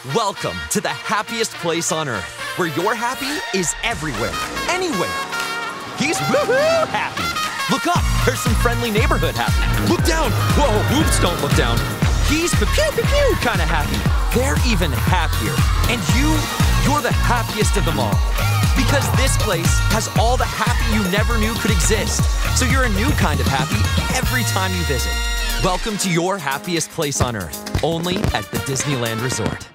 Welcome to the happiest place on earth, where your happy is everywhere, anywhere. He's woohoo happy. Look up, there's some friendly neighborhood happy. Look down, whoa, oops, don't look down. He's pew-pew-pew kind of happy. They're even happier. And you're the happiest of them all. Because this place has all the happy you never knew could exist. So you're a new kind of happy every time you visit. Welcome to your happiest place on earth, only at the Disneyland Resort.